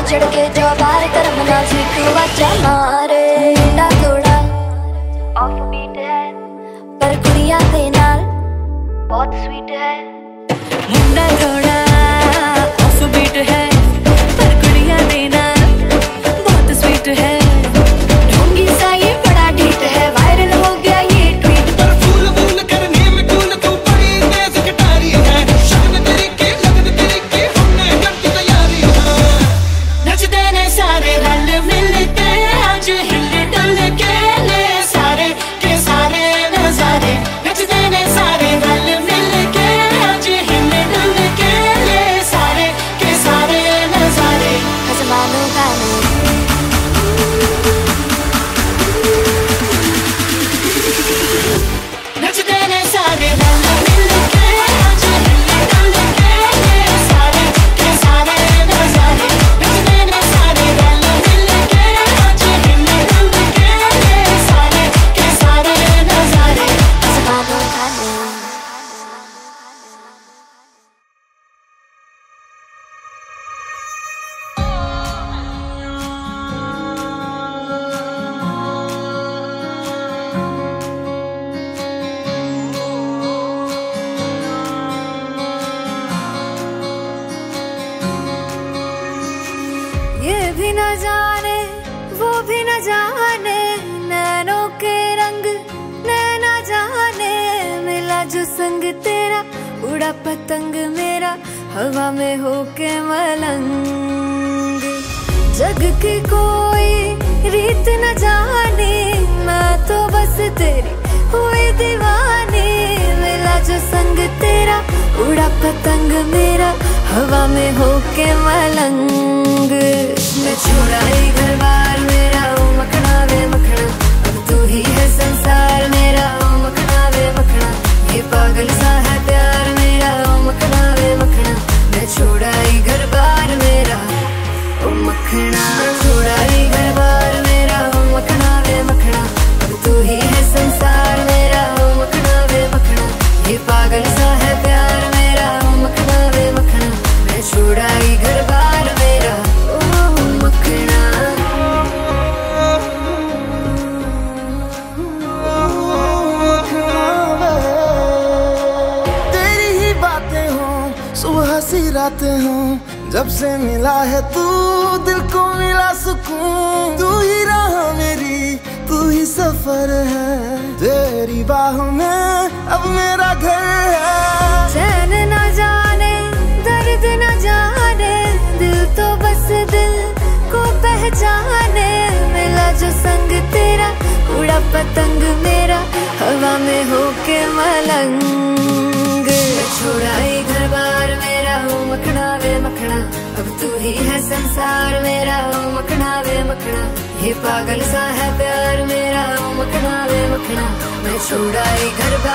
चढ़ के जो बार कर मना सीख बच्चा मारे मुंडा थोड़ा ऑफ बीट है पर कुड़िया दे नाल बहुत स्वीट है। मुंडा थोड़ा ऑफ बीट है पर कुड़िया दे नाल बहुत स्वीट है। ढोंगी सा ये बड़ा ढीठ है वायरल हो गया ये ट्वीट पर फूल फूल करने में कूल तू बड़ी तेज कटारी है। शक्ल तेरी की लगन तेरी की हमने कर दी तैयारी है। नचते ने सारे रल मिल के आज हिल डुल के ले सारे के सारे नजारे। नचते ने सारे रल मिल के आज हिल डुल के ले सारे के सारे नजारे। आसमानों का नचते ने सारे रल मिल के आज हिल डुल के ले सारे के सारे नजारे। नचते ने सारे रल मिल के आज हिल डुल के ले सारे के सारे नजारे। आसमानों का ये भी न जाने वो भी न जाने नैनों के रंग नैना जाने। मिला जो संग तेरा उड़ा पतंग मेरा हवा में होके मलंग। जग की कोई रीत न जाने मैं तो बस तेरी हुई दीवानी। मिला जो संग तेरा उड़ा पतंग मेरा हवा में होके मलंग। मैं छोड़ा ही घर बार मेरा ओ मखना वे मखना अब तू ही है संसार मेरा ओ मखना वे मखना। ये पागल सा है प्यार मेरा ओ मखना वे मखना। मैं छोड़ा ही घर बार मेरा ओ मखना। छोड़ा ही घर बार मेरा ओ मखना वे मखना अब तू ही है संसार मेरा ओ मखना वे मखना। ये पागल सा है प्यार मेरा ओ मखना वे मखना। मैं छोड़ा ही घर बार मेरा ओ मखना। तेरी ही बातें हो सुबह सी रातें हो जब से मिला है तू दिल को मिला सुकून। तू ही राह मेरी तू ही सफर है तेरी बाहों में अब मेरा घर है। चैन न जाने दर्द न जाने दिल तो बस दिल को पहचाने। मिला जो संग तेरा उड़ा पतंग मेरा हवा में होके मलंग। छोड़ा ही घर बार मेरा ओ मखना वे मखना अब तू ही है संसार मेरा ओ मखना वे मखना। ये पागल सा है प्यार मेरा ओ मखना वे मखना। मैं छोड़ा ही घर